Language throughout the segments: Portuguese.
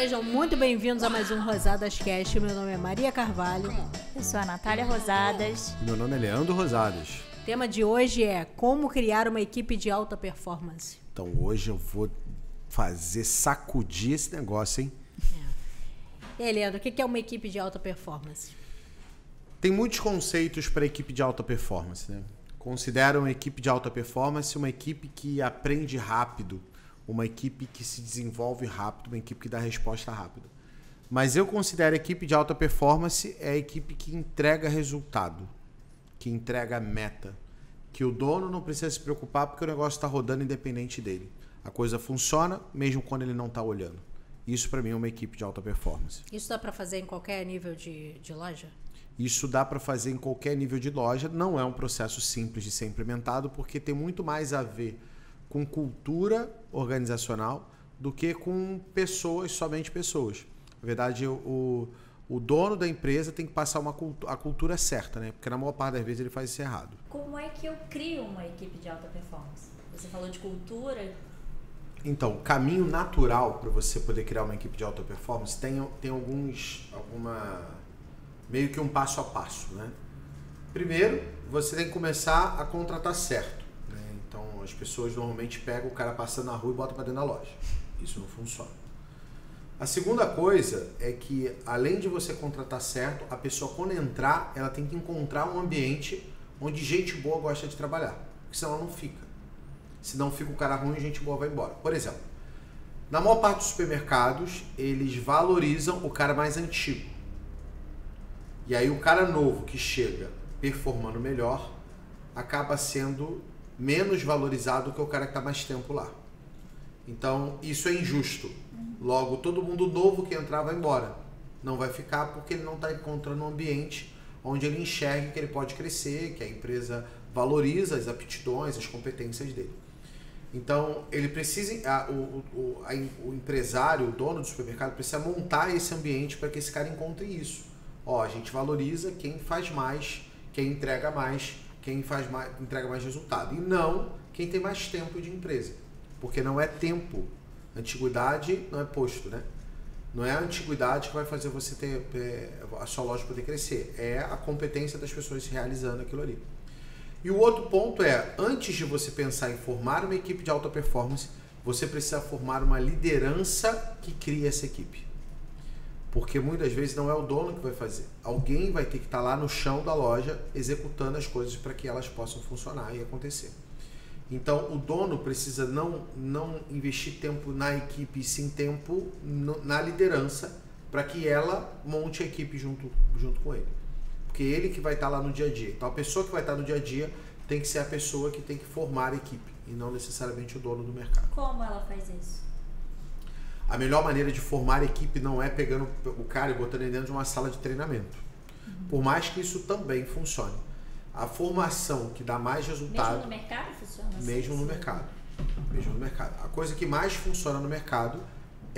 Sejam muito bem-vindos a mais um Rosadas Cast. Meu nome é Maria Carvalho. Eu sou a Natália Rosadas. Meu nome é Leandro Rosadas. O tema de hoje é como criar uma equipe de alta performance. Então hoje eu vou sacudir esse negócio, hein? E aí, Leandro, o que é uma equipe de alta performance? Tem muitos conceitos para equipe de alta performance, né? Considero uma equipe de alta performance uma equipe que aprende rápido, uma equipe que se desenvolve rápido, uma equipe que dá resposta rápida. Mas eu considero a equipe de alta performance a equipe que entrega resultado, que entrega meta, que o dono não precisa se preocupar porque o negócio está rodando independente dele. A coisa funciona mesmo quando ele não está olhando. Isso para mim é uma equipe de alta performance. Isso dá para fazer em qualquer nível de loja? Isso dá para fazer em qualquer nível de loja. Não é um processo simples de ser implementado porque tem muito mais a ver com cultura organizacional do que com pessoas, somente pessoas. Na verdade, o dono da empresa tem que passar a cultura certa, né? Porque na maior parte das vezes ele faz isso errado. Como é que eu crio uma equipe de alta performance? Você falou de cultura. Então, o caminho natural para você poder criar uma equipe de alta performance tem meio que um passo a passo, né? Primeiro, você tem que começar a contratar certo. Então, as pessoas normalmente pegam o cara passando na rua e botam para dentro da loja. Isso não funciona. A segunda coisa é que, além de você contratar certo, a pessoa, quando entrar, ela tem que encontrar um ambiente onde gente boa gosta de trabalhar. Porque senão ela não fica. Se não fica o cara ruim, gente boa vai embora. Por exemplo, na maior parte dos supermercados, eles valorizam o cara mais antigo. E aí o cara novo que chega performando melhor acaba sendo menos valorizado que o cara que está mais tempo lá. Então, isso é injusto. Logo, todo mundo novo que entrar vai embora. Não vai ficar porque ele não está encontrando um ambiente onde ele enxergue que ele pode crescer, que a empresa valoriza as aptidões, as competências dele. Então, ele precisa, o empresário, o dono do supermercado, precisa montar esse ambiente para que esse cara encontre isso. A gente valoriza quem faz mais, quem entrega mais, quem entrega mais resultado. E não quem tem mais tempo de empresa. Porque não é tempo. Antiguidade não é posto, né? Não é a antiguidade que vai fazer você ter a sua loja poder crescer. É a competência das pessoas realizando aquilo ali. E o outro ponto é, antes de você pensar em formar uma equipe de alta performance, você precisa formar uma liderança que crie essa equipe. Porque muitas vezes não é o dono que vai fazer. Alguém vai ter que estar lá no chão da loja executando as coisas para que elas possam funcionar e acontecer. Então, o dono precisa não investir tempo na equipe, sim tempo na liderança para que ela monte a equipe junto com ele. Porque ele que vai estar lá no dia a dia. Então, a pessoa que vai estar no dia a dia tem que ser a pessoa que tem que formar a equipe e não necessariamente o dono do mercado. Como ela faz isso? A melhor maneira de formar a equipe não é pegando o cara e botando ele dentro de uma sala de treinamento. Por mais que isso também funcione. A formação que dá mais resultado... Mesmo no mercado funciona assim? Mesmo no mercado. Mesmo no mercado. A coisa que mais funciona no mercado é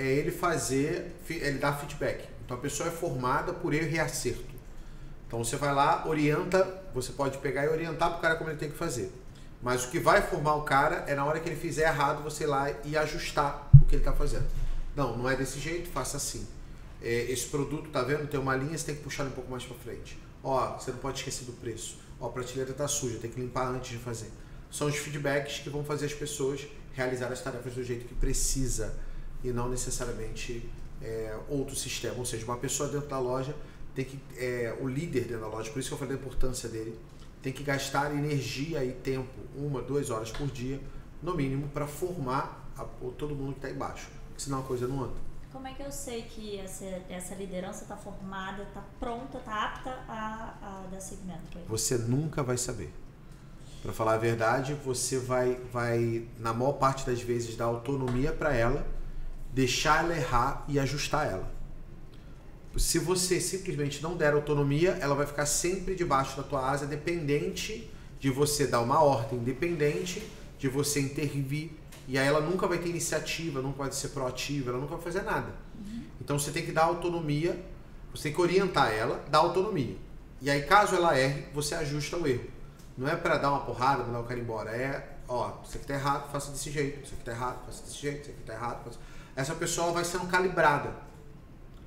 ele dar feedback. Então a pessoa é formada por erro e acerto. Então você vai lá, orienta, você pode pegar e orientar para o cara como ele tem que fazer. Mas o que vai formar o cara é na hora que ele fizer errado, você ir lá e ajustar o que ele está fazendo. Não é desse jeito, faça assim. Esse produto, tá vendo? Tem uma linha, você tem que puxar um pouco mais para frente. Você não pode esquecer do preço. A prateleira tá suja, tem que limpar antes de fazer. São os feedbacks que vão fazer as pessoas realizar as tarefas do jeito que precisa e não necessariamente outro sistema. Ou seja, uma pessoa dentro da loja tem que... o líder dentro da loja, por isso que eu falei da importância dele, tem que gastar energia e tempo, 1, 2 horas por dia, no mínimo, para formar todo mundo que está embaixo. Senão a coisa não anda. Como é que eu sei que essa liderança está formada, está pronta, está apta a dar seguimento com ele? Você nunca vai saber. Para falar a verdade, você vai, na maior parte das vezes, dar autonomia para ela, deixar ela errar e ajustar ela. Se você simplesmente não der autonomia, ela vai ficar sempre debaixo da tua asa, dependente de você dar uma ordem, dependente de você intervir. E aí ela nunca vai ter iniciativa, nunca vai ser proativa, ela nunca vai fazer nada. Então você tem que dar autonomia, você tem que orientar ela, dar autonomia. E aí caso ela erre, você ajusta o erro. Não é para dar uma porrada, mandar o cara embora. Isso aqui tá errado, faça desse jeito. Isso aqui tá errado, faça desse jeito. Isso aqui tá errado, faça... Essa pessoa vai sendo calibrada.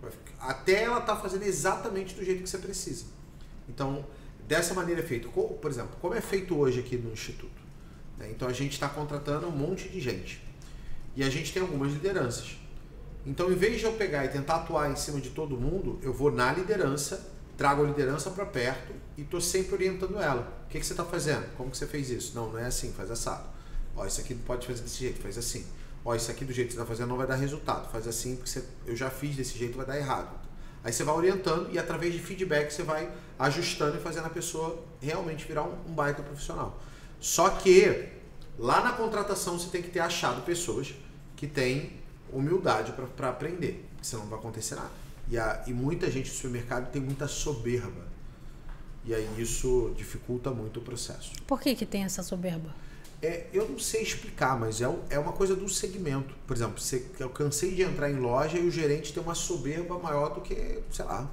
Até ela estar fazendo exatamente do jeito que você precisa. Então, dessa maneira é feito. Por exemplo, como é feito hoje aqui no Instituto? Então, a gente está contratando um monte de gente. E a gente tem algumas lideranças. Então, em vez de eu pegar e tentar atuar em cima de todo mundo, eu vou na liderança, trago a liderança para perto e estou sempre orientando ela. O que você está fazendo? Como que você fez isso? Não é assim, faz assado. Ó, isso aqui não pode fazer desse jeito, faz assim. Ó, isso aqui do jeito que você está fazendo não vai dar resultado. Faz assim, porque eu já fiz desse jeito, vai dar errado. Aí você vai orientando e através de feedback você vai ajustando e fazendo a pessoa realmente virar um baita profissional. Só que lá na contratação você tem que ter achado pessoas que têm humildade para aprender, senão não vai acontecer nada. E muita gente no supermercado tem muita soberba. E aí isso dificulta muito o processo. Por que tem essa soberba? Eu não sei explicar, mas é uma coisa do segmento. Por exemplo, eu cansei de entrar em loja e o gerente tem uma soberba maior do que, sei lá.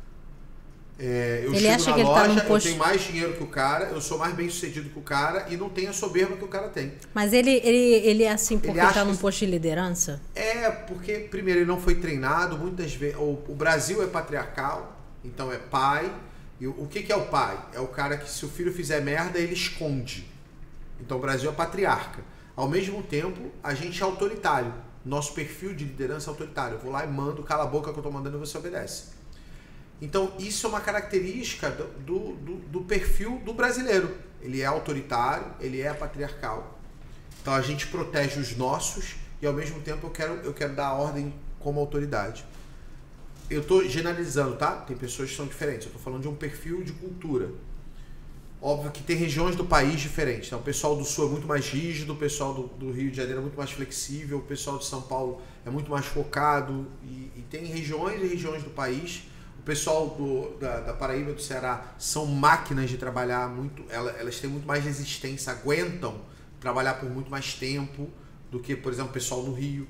Eu ele chego acha na que loja, ele tá eu tenho mais dinheiro que o cara, eu sou mais bem sucedido que o cara e não tenho a soberba que o cara tem. Mas ele é assim porque ele está num posto de liderança? Porque, primeiro, ele não foi treinado, muitas vezes. O Brasil é patriarcal, então é pai. E o que é o pai? É o cara que, se o filho fizer merda, ele esconde. Então o Brasil é patriarca. Ao mesmo tempo, a gente é autoritário. Nosso perfil de liderança é autoritário. Eu vou lá e mando, cala a boca que eu tô mandando e você obedece. Então isso é uma característica do perfil do brasileiro. Ele é autoritário, ele é patriarcal. Então a gente protege os nossos e ao mesmo tempo eu quero dar ordem como autoridade. Eu tô generalizando, tá? Tem pessoas que são diferentes. Eu tô falando de um perfil de cultura. Óbvio que tem regiões do país diferentes. Então, o pessoal do Sul é muito mais rígido, o pessoal do Rio de Janeiro é muito mais flexível, o pessoal de São Paulo é muito mais focado. E tem regiões e regiões do país. O pessoal da Paraíba e do Ceará são máquinas de trabalhar muito. Elas têm muito mais resistência, aguentam trabalhar por muito mais tempo do que, por exemplo, o pessoal no Rio.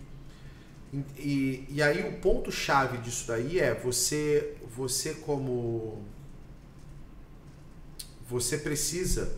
E aí o ponto-chave disso daí é você precisa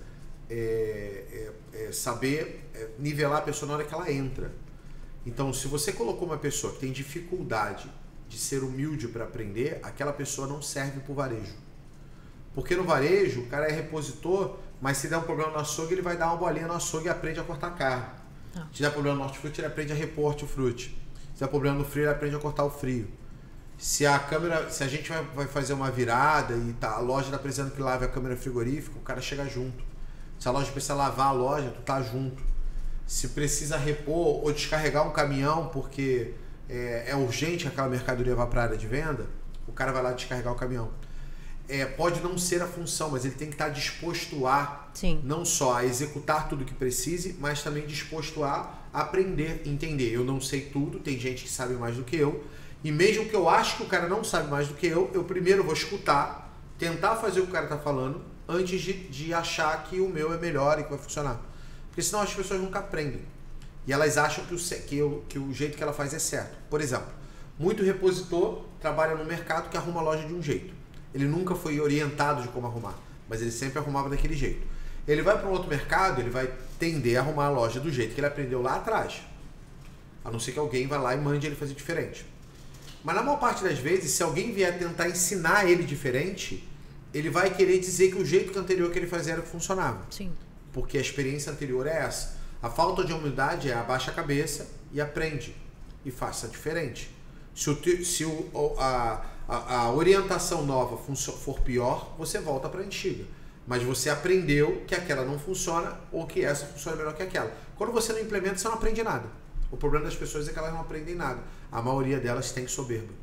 saber nivelar a pessoa na hora que ela entra. Então, se você colocou uma pessoa que tem dificuldade de ser humilde para aprender, aquela pessoa não serve para o varejo. Porque no varejo, o cara é repositor, mas se der um problema no açougue, ele vai dar uma bolinha no açougue e aprende a cortar carne. Se der problema no hortifruti, ele aprende a repor hortifruti. Se der problema no frio, ele aprende a cortar o frio. Se a gente vai fazer uma virada e a loja está precisando que lave a câmera frigorífica, o cara chega junto. Se a loja precisa lavar a loja, tu tá junto. Se precisa repor ou descarregar um caminhão porque é urgente que aquela mercadoria vá para a área de venda, o cara vai lá descarregar o caminhão. Pode não ser a função, mas ele tem que estar disposto a não só a executar tudo que precise, mas também disposto a aprender, entender. Eu não sei tudo, tem gente que sabe mais do que eu, e mesmo que eu ache que o cara não sabe mais do que eu primeiro vou escutar, tentar fazer o que o cara está falando, antes de achar que o meu é melhor e que vai funcionar. Porque senão as pessoas nunca aprendem. E elas acham que o jeito que ela faz é certo. Por exemplo, muito repositor trabalha no mercado que arruma a loja de um jeito. Ele nunca foi orientado de como arrumar, mas ele sempre arrumava daquele jeito. Ele vai para um outro mercado, ele vai tender a arrumar a loja do jeito que ele aprendeu lá atrás. A não ser que alguém vá lá e mande ele fazer diferente. Mas na maior parte das vezes, se alguém vier tentar ensinar ele diferente, ele vai querer dizer que o jeito anterior que ele fazia era que funcionava. Sim. Porque a experiência anterior é essa. A falta de humildade é abaixa a cabeça e aprende. E faça diferente. Se a orientação nova for pior, você volta para a antiga. Mas você aprendeu que aquela não funciona ou que essa funciona melhor que aquela. Quando você não implementa, você não aprende nada. O problema das pessoas é que elas não aprendem nada. A maioria delas tem soberba.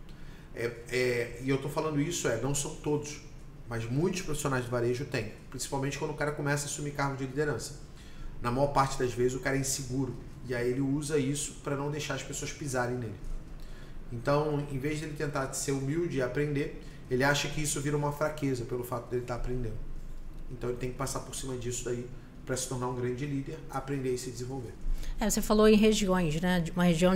E eu estou falando isso, não são todos, mas muitos profissionais de varejo têm. Principalmente quando o cara começa a assumir cargo de liderança. Na maior parte das vezes o cara é inseguro. E aí ele usa isso para não deixar as pessoas pisarem nele. Então, em vez de ele tentar ser humilde e aprender, ele acha que isso vira uma fraqueza pelo fato dele estar aprendendo. Então ele tem que passar por cima disso daí para se tornar um grande líder, aprender e se desenvolver. Você falou em regiões, né? De uma região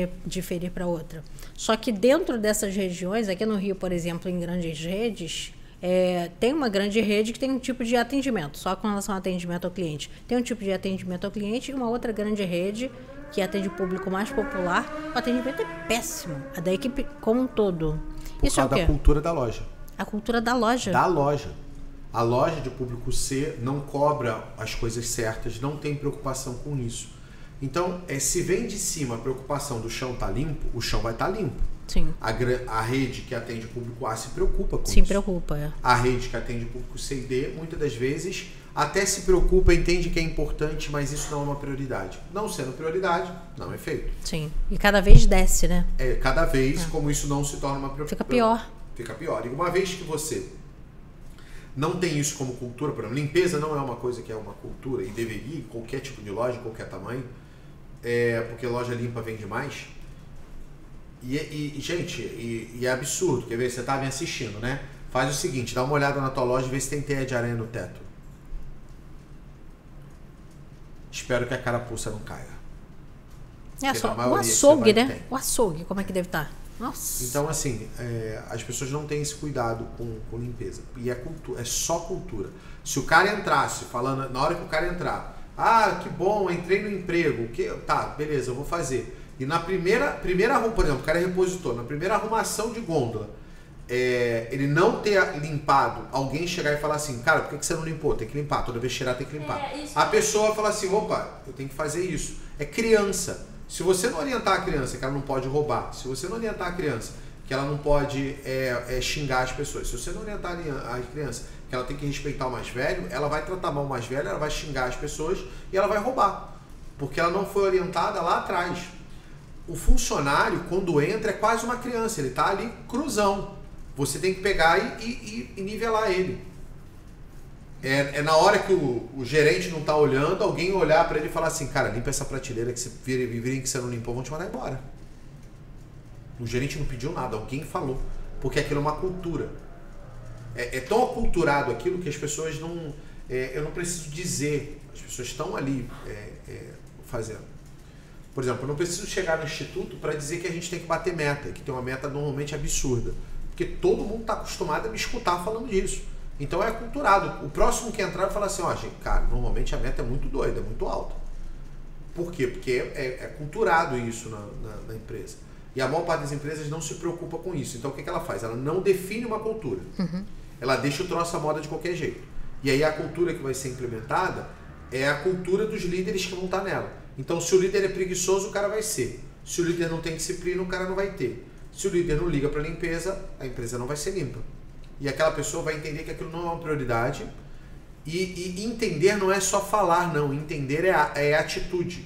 diferir para outra. Só que dentro dessas regiões, aqui no Rio, por exemplo, em grandes redes, Tem uma grande rede que tem um tipo de atendimento, só com relação ao atendimento ao cliente. Tem um tipo de atendimento ao cliente e uma outra grande rede que atende o público mais popular. O atendimento é péssimo, a da equipe como um todo. Isso é o quê? Da cultura da loja. A cultura da loja. Da loja. A loja de público C não cobra as coisas certas, não tem preocupação com isso. Então, se vem de cima a preocupação do chão estar limpo, o chão vai estar limpo. Sim. A rede que atende o público A se preocupa com isso. Se preocupa, é. A rede que atende o público C e D, muitas das vezes, até se preocupa, entende que é importante, mas isso não é uma prioridade. Não sendo prioridade, não é feito. Sim. E cada vez desce, né? Cada vez, como isso não se torna uma preocupação. Fica pior. Fica pior. E uma vez que você não tem isso como cultura, por exemplo, limpeza não é uma coisa que é uma cultura, e deveria, em qualquer tipo de loja, qualquer tamanho, porque loja limpa vende mais. Gente, é absurdo. Quer ver? Você tá me assistindo, né? Faz o seguinte, dá uma olhada na tua loja e vê se tem teia de aranha no teto. Espero que a carapuça não caia. Só o açougue, né? O açougue, como é que deve estar? Nossa. Então, assim, as pessoas não têm esse cuidado com limpeza. E é só cultura. Se o cara entrasse falando, na hora que o cara entrar, que bom, entrei no emprego, tá, beleza, eu vou fazer. E na primeira por exemplo, o cara é repositor, na primeira arrumação de gôndola, ele não ter limpado, alguém chegar e falar assim, cara, por que você não limpou? Tem que limpar, toda vez que cheirar tem que limpar. A pessoa fala assim, opa, eu tenho que fazer isso. É criança. Se você não orientar a criança que ela não pode roubar, se você não orientar a criança que ela não pode xingar as pessoas, se você não orientar a criança que ela tem que respeitar o mais velho, ela vai tratar mal o mais velho, ela vai xingar as pessoas e ela vai roubar. Porque ela não foi orientada lá atrás. O funcionário, quando entra, é quase uma criança. Ele está ali cruzão. Você tem que pegar e nivelar ele. Na hora que o gerente não está olhando, alguém olhar para ele e falar assim, cara, limpa essa prateleira que você virem que você não limpou, vão te mandar embora. O gerente não pediu nada, alguém falou. Porque aquilo é uma cultura. É tão aculturado aquilo que as pessoas não... eu não preciso dizer. As pessoas estão ali fazendo. Por exemplo, eu não preciso chegar no instituto para dizer que a gente tem que bater meta, que tem uma meta normalmente absurda. Porque todo mundo está acostumado a me escutar falando disso. Então é aculturado. O próximo que entrar vai falar assim, gente, cara, normalmente a meta é muito doida, é muito alta. Por quê? Porque é culturado isso na empresa. E a maior parte das empresas não se preocupa com isso. Então o que ela faz? Ela não define uma cultura. Uhum. Ela deixa o troço à moda de qualquer jeito. E aí a cultura que vai ser implementada é a cultura dos líderes que vão estar nela. Então, se o líder é preguiçoso, o cara vai ser. Se o líder não tem disciplina, o cara não vai ter. Se o líder não liga para a limpeza, a empresa não vai ser limpa. E aquela pessoa vai entender que aquilo não é uma prioridade. E entender não é só falar, não. Entender é atitude.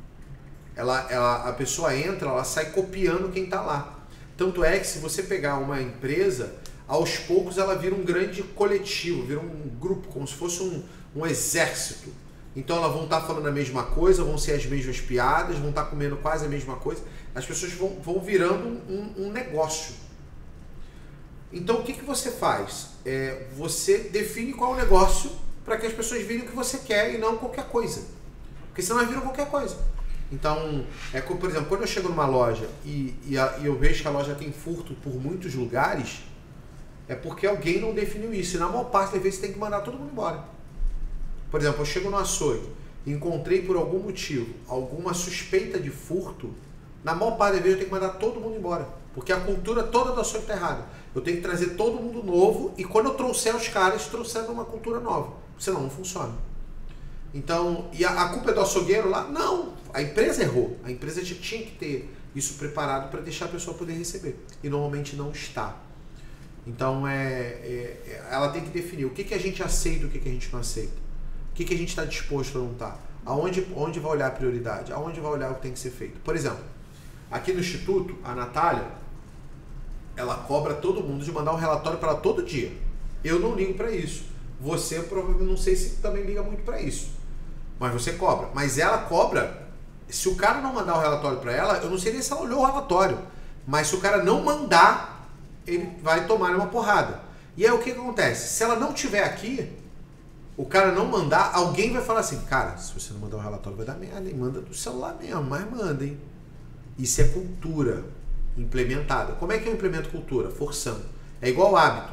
A pessoa entra, ela sai copiando quem está lá. Tanto é que se você pegar uma empresa, aos poucos ela vira um grande coletivo, vira um grupo, como se fosse um exército. Então elas vão estar falando a mesma coisa, vão ser as mesmas piadas, vão estar comendo quase a mesma coisa. As pessoas vão virando um negócio. Então o que você faz? Você define qual é o negócio para que as pessoas virem o que você quer e não qualquer coisa. Porque senão elas viram qualquer coisa. Então, por exemplo, quando eu chego numa loja e eu vejo que a loja tem furto por muitos lugares, é porque alguém não definiu isso. E na maior parte das vezes você tem que mandar todo mundo embora. Por exemplo, eu chego no açougue e encontrei por algum motivo alguma suspeita de furto, na maior parte das vezes eu tenho que mandar todo mundo embora. Porque a cultura toda do açougue está errada. Eu tenho que trazer todo mundo novo e quando eu trouxer os caras, trouxer uma cultura nova. Senão não funciona. Então, e a culpa é do açougueiro lá? Não, a empresa errou. A empresa já tinha que ter isso preparado para deixar a pessoa poder receber. E normalmente não está. Então, ela tem que definir o que a gente aceita e o que a gente não aceita. O que a gente está disposto a não estar? Onde vai olhar a prioridade? Aonde vai olhar o que tem que ser feito? Por exemplo, aqui no Instituto, a Natália, ela cobra todo mundo de mandar um relatório para ela todo dia. Eu não ligo para isso. Você provavelmente não sei se também liga muito para isso. Mas você cobra. Mas ela cobra, se o cara não mandar o relatório para ela, eu não sei nem se ela olhou o relatório. Mas se o cara não mandar, ele vai tomar uma porrada. E aí o que acontece? Se ela não estiver aqui, o cara não mandar, alguém vai falar assim, cara, se você não mandar o relatório vai dar merda, hein? Manda do celular mesmo, mas manda, hein? Isso é cultura implementada. Como é que eu implemento cultura? Forçando. É igual hábito.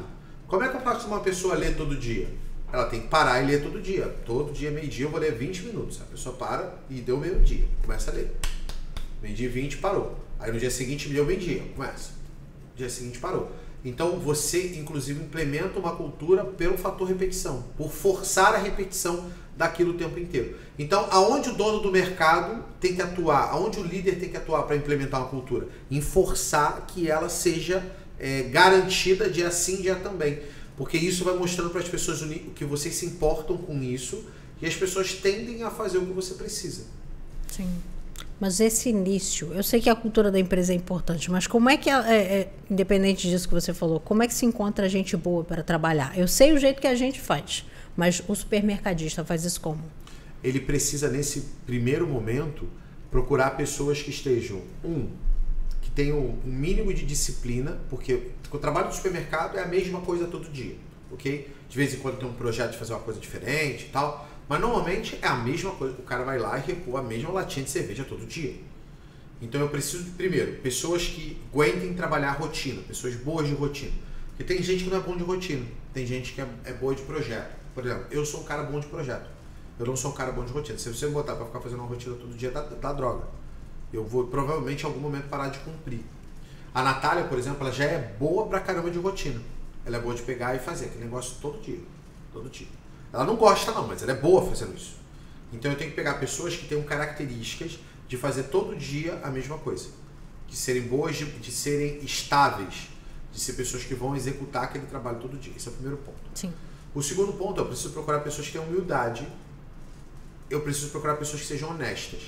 Como é que eu faço uma pessoa ler todo dia? Ela tem que parar e ler todo dia. Todo dia, meio-dia, eu vou ler 20 minutos. A pessoa para e deu meio-dia. Começa a ler. Meio-dia e 20, parou. Aí no dia seguinte me deu meio-dia. Começa. No dia seguinte parou. Então você, inclusive, implementa uma cultura pelo fator repetição. Por forçar a repetição daquilo o tempo inteiro. Então, aonde o dono do mercado tem que atuar? Aonde o líder tem que atuar para implementar uma cultura? Em forçar que ela seja garantida dia sim, dia também. Porque isso vai mostrando para as pessoas que vocês se importam com isso e as pessoas tendem a fazer o que você precisa. Sim. Mas esse início, eu sei que a cultura da empresa é importante, mas como é que, independente disso que você falou, como é que se encontra gente boa para trabalhar? Eu sei o jeito que a gente faz, mas o supermercadista faz isso como? Ele precisa, nesse primeiro momento, procurar pessoas que estejam, que tenham um mínimo de disciplina, porque o trabalho do supermercado é a mesma coisa todo dia, ok? De vez em quando tem um projeto de fazer uma coisa diferente e tal, mas normalmente é a mesma coisa, o cara vai lá e repor a mesma latinha de cerveja todo dia. Então eu preciso, primeiro, pessoas que aguentem trabalhar a rotina, pessoas boas de rotina. Porque tem gente que não é bom de rotina, tem gente que é boa de projeto. Por exemplo, eu sou um cara bom de projeto, eu não sou um cara bom de rotina. Se você me botar para ficar fazendo uma rotina todo dia, dá droga. Eu vou provavelmente em algum momento parar de cumprir. A Natália, por exemplo, ela já é boa pra caramba de rotina. Ela é boa de pegar e fazer aquele negócio todo dia. Todo dia. Ela não gosta não, mas ela é boa fazendo isso. Então eu tenho que pegar pessoas que tenham características de fazer todo dia a mesma coisa. De serem boas, de serem estáveis. De ser pessoas que vão executar aquele trabalho todo dia. Esse é o primeiro ponto. Sim. O segundo ponto, eu preciso procurar pessoas que tenham humildade. Eu preciso procurar pessoas que sejam honestas.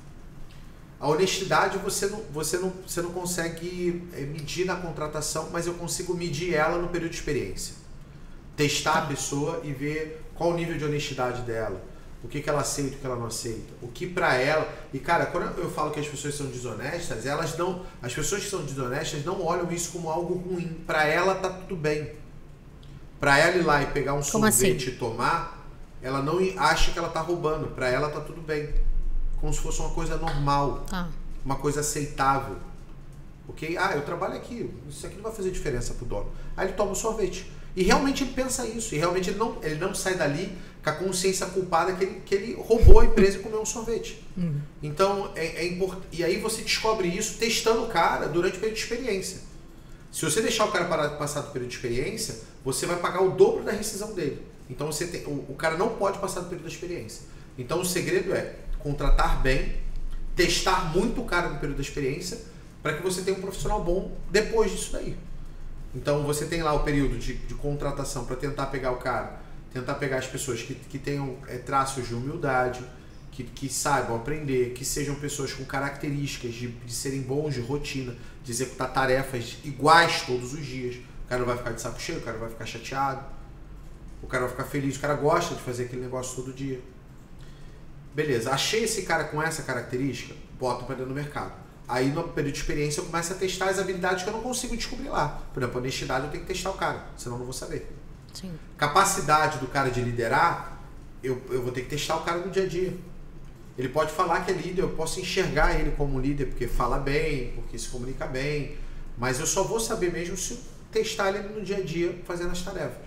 A honestidade você não consegue medir na contratação, mas eu consigo medir ela no período de experiência. Testar a pessoa e ver qual o nível de honestidade dela, o que ela aceita, o que ela não aceita, o que pra ela... E cara, quando eu falo que as pessoas são desonestas, as pessoas que são desonestas não olham isso como algo ruim. Pra ela tá tudo bem. Pra ela ir lá e pegar um sorvete e tomar, ela não acha que ela tá roubando. Pra ela tá tudo bem. Como se fosse uma coisa normal, uma coisa aceitável. Ok? Eu trabalho aqui, isso aqui não vai fazer diferença pro dono. Aí ele toma um sorvete. E realmente ele pensa isso. E realmente ele não sai dali com a consciência culpada que ele roubou a empresa e comeu um sorvete. Então, é importante. E aí você descobre isso testando o cara durante o período de experiência. Se você deixar o cara passar do período de experiência, você vai pagar o dobro da rescisão dele. Então o cara não pode passar do período da experiência. Então o segredo é contratar bem, testar muito o cara no período da experiência, para que você tenha um profissional bom depois disso daí. Então você tem lá o período de contratação para tentar pegar o cara, tentar pegar as pessoas que tenham traços de humildade, que saibam aprender, que sejam pessoas com características de serem bons de rotina, de executar tarefas iguais todos os dias. O cara não vai ficar de saco cheio, o cara não vai ficar chateado, o cara vai ficar feliz, o cara gosta de fazer aquele negócio todo dia. Beleza, achei esse cara com essa característica, boto para dentro do mercado. Aí no período de experiência eu começo a testar as habilidades que eu não consigo descobrir lá. Por exemplo, honestidade eu tenho que testar o cara, senão eu não vou saber. Sim. Capacidade do cara de liderar, eu vou ter que testar o cara no dia a dia. Ele pode falar que é líder, eu posso enxergar ele como líder porque fala bem, porque se comunica bem, mas eu só vou saber mesmo se eu testar ele no dia a dia fazendo as tarefas.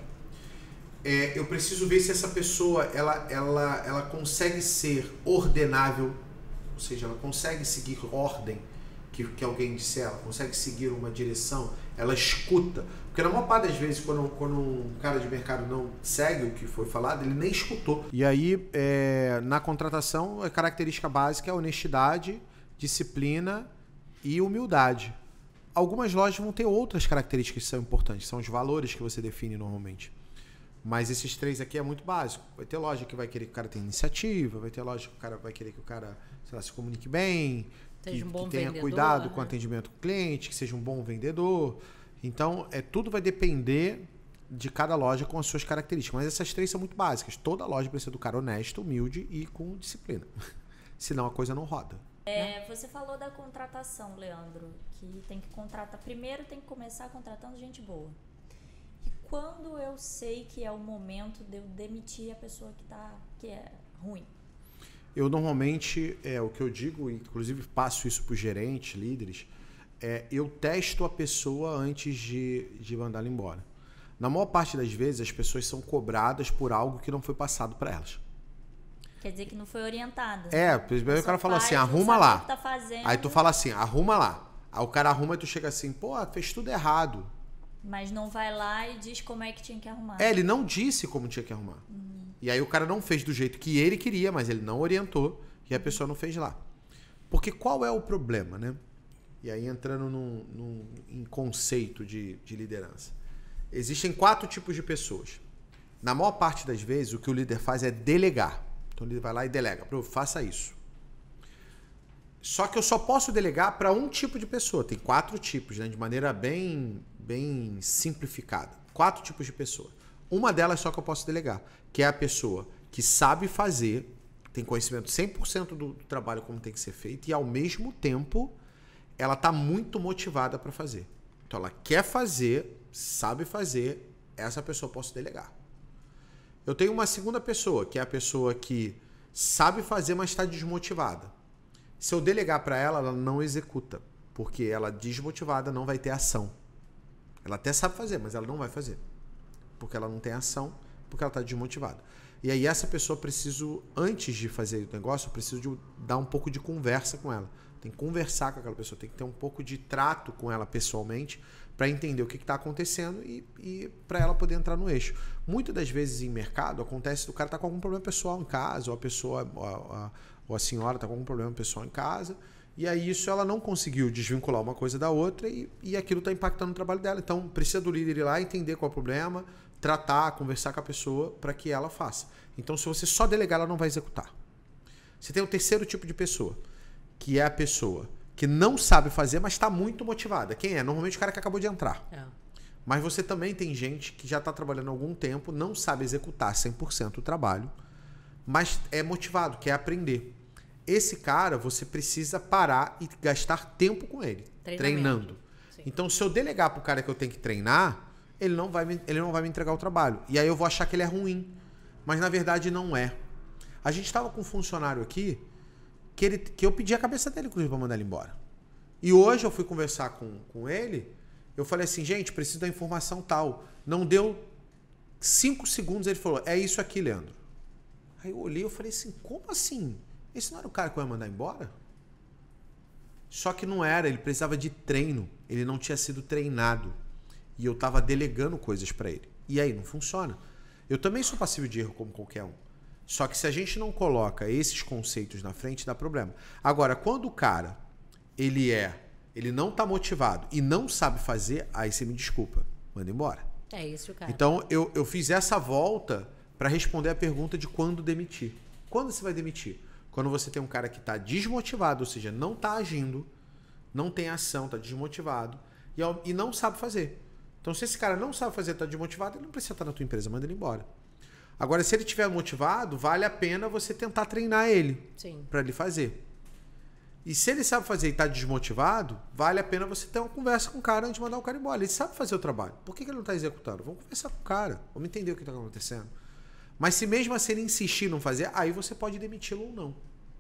Eu preciso ver se essa pessoa ela consegue ser ordenável, ou seja, ela consegue seguir ordem que alguém disser, ela consegue seguir uma direção, ela escuta. Porque na maior parte das vezes, quando um cara de mercado não segue o que foi falado, ele nem escutou. E aí, na contratação, a característica básica é honestidade, disciplina e humildade. Algumas lojas vão ter outras características que são importantes, são os valores que você define normalmente. Mas esses três aqui é muito básico. Vai ter loja que vai querer que o cara tenha iniciativa, vai ter loja que o cara vai querer que o cara, sei lá, se comunique bem, que tenha cuidado com o atendimento com o cliente, que seja um bom vendedor. Então, tudo vai depender de cada loja com as suas características. Mas essas três são muito básicas. Toda loja precisa do cara honesto, humilde e com disciplina. Senão a coisa não roda. Você falou da contratação, Leandro, que tem que contratar. Primeiro tem que começar contratando gente boa. E quando eu sei que é o momento de eu demitir a pessoa que é ruim? Eu normalmente, o que eu digo, inclusive passo isso para os gerentes, líderes, eu testo a pessoa antes de mandá-la embora. Na maior parte das vezes, as pessoas são cobradas por algo que não foi passado para elas. Quer dizer que não foi orientado. Primeiro o cara falou assim, arruma lá. Tá fazendo, aí tu fala assim, arruma lá. Aí o cara arruma e tu chega assim, pô, fez tudo errado. Mas não vai lá e diz como é que tinha que arrumar. Ele não disse como tinha que arrumar. E aí o cara não fez do jeito que ele queria, mas ele não orientou e a pessoa não fez lá. Porque qual é o problema, né? E aí entrando em conceito de liderança. Existem 4 tipos de pessoas. Na maior parte das vezes, o que o líder faz é delegar. Então ele vai lá e delega. Faça isso. Só que eu só posso delegar para um tipo de pessoa. Tem 4 tipos, né? De maneira bem simplificada. 4 tipos de pessoa. Uma delas só que eu posso delegar, que é a pessoa que sabe fazer, tem conhecimento 100% do trabalho como tem que ser feito e, ao mesmo tempo, ela está muito motivada para fazer. Então, ela quer fazer, sabe fazer, essa pessoa eu posso delegar. Eu tenho uma segunda pessoa, que é a pessoa que sabe fazer, mas está desmotivada. Se eu delegar para ela, ela não executa, porque ela desmotivada não vai ter ação. Ela até sabe fazer, mas ela não vai fazer, porque ela não tem ação, porque ela está desmotivada. E aí essa pessoa antes de fazer o negócio, eu preciso de dar um pouco de conversa com ela. Tem que conversar com aquela pessoa, tem que ter um pouco de trato com ela pessoalmente, para entender o que está acontecendo e para ela poder entrar no eixo. Muitas das vezes em mercado acontece do cara estar com algum problema pessoal em casa, ou a pessoa, ou a senhora está com algum problema pessoal em casa, e aí isso ela não conseguiu desvincular uma coisa da outra e aquilo está impactando o trabalho dela. Então precisa do líder ir lá, entender qual é o problema, tratar, conversar com a pessoa para que ela faça. Então se você só delegar, ela não vai executar. Você tem o terceiro tipo de pessoa, que é a pessoa que não sabe fazer, mas está muito motivada. Quem é? Normalmente o cara que acabou de entrar. Mas você também tem gente que já está trabalhando há algum tempo, não sabe executar 100% o trabalho, mas é motivado, quer aprender. Esse cara, você precisa parar e gastar tempo com ele, treinando. Sim. Então, se eu delegar para o cara que eu tenho que treinar, ele não vai me entregar o trabalho. E aí eu vou achar que ele é ruim. Mas, na verdade, não é. A gente estava com um funcionário aqui que eu pedi a cabeça dele, inclusive, para mandar ele embora. E hoje eu fui conversar com ele, eu falei assim, gente, preciso da informação tal. Não deu 5 segundos, ele falou, é isso aqui, Leandro. Aí eu olhei e falei assim, como assim? Esse não era o cara que eu ia mandar embora? Só que não era, ele precisava de treino. Ele não tinha sido treinado. E eu estava delegando coisas para ele. E aí, não funciona. Eu também sou passível de erro como qualquer um. Só que se a gente não coloca esses conceitos na frente, dá problema. Agora, quando o cara, ele não está motivado e não sabe fazer, aí você me desculpa, manda embora. É isso, cara. Então, eu fiz essa volta para responder a pergunta de quando demitir. Quando você vai demitir? Quando você tem um cara que está desmotivado, ou seja, não está agindo, não tem ação, está desmotivado e não sabe fazer. Então, se esse cara não sabe fazer, está desmotivado, ele não precisa estar na tua empresa, manda ele embora. Agora, se ele estiver motivado, vale a pena você tentar treinar ele para ele fazer. E se ele sabe fazer e está desmotivado, vale a pena você ter uma conversa com o cara antes de mandar o cara embora. Ele sabe fazer o trabalho. Por que ele não está executando? Vamos conversar com o cara. Vamos entender o que está acontecendo. Mas se mesmo assim ele insistir em não fazer, aí você pode demiti-lo ou não.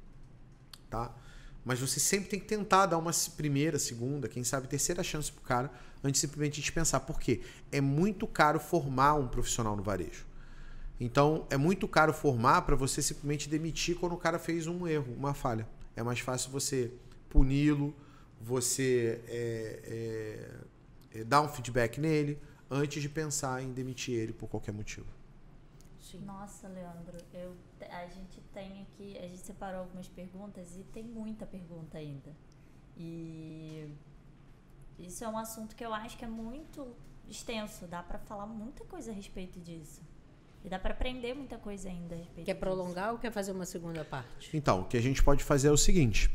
Tá? Mas você sempre tem que tentar dar uma primeira, segunda, quem sabe terceira chance pro cara antes de simplesmente dispensar. Por quê? É muito caro formar um profissional no varejo. Então, é muito caro formar para você simplesmente demitir quando o cara fez um erro, uma falha. É mais fácil você puni-lo, você dar um feedback nele, antes de pensar em demitir ele por qualquer motivo. Sim. Nossa, Leandro, a gente tem aqui, a gente separou algumas perguntas e tem muita pergunta ainda. E isso é um assunto que eu acho que é muito extenso, dá para falar muita coisa a respeito disso. E dá para aprender muita coisa ainda a respeito Quer prolongar ou quer fazer uma segunda parte? Então, o que a gente pode fazer é o seguinte.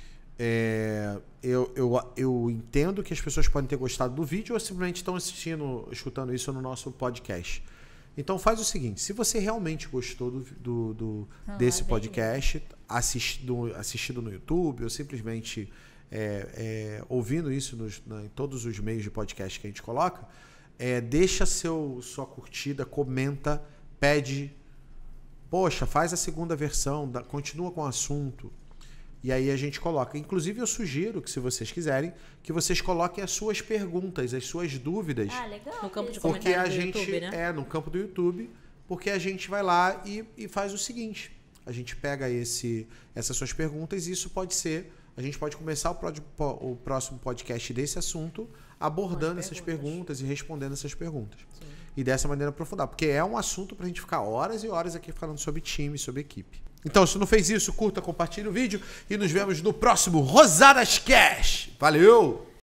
Eu entendo que as pessoas podem ter gostado do vídeo ou simplesmente estão escutando isso no nosso podcast. Então faz o seguinte, se você realmente gostou desse podcast, assistido no YouTube ou simplesmente ouvindo isso em todos os meios de podcast que a gente coloca, deixa sua curtida, comenta, pede, poxa, faz a segunda versão, continua com o assunto. E aí a gente coloca. Inclusive eu sugiro que, se vocês quiserem, que vocês coloquem as suas perguntas, as suas dúvidas. Ah, legal. No campo de Porque a comentário do gente YouTube, né? no campo do YouTube, porque a gente vai lá e faz o seguinte: a gente pega essas suas perguntas, e isso pode ser, a gente pode começar o próximo podcast desse assunto abordando essas perguntas e respondendo essas perguntas. Sim. E dessa maneira aprofundar, porque é um assunto pra gente ficar horas e horas aqui falando sobre time, sobre equipe. Então, se não fez isso, curta, compartilhe o vídeo e nos vemos no próximo Rosadas Cash. Valeu!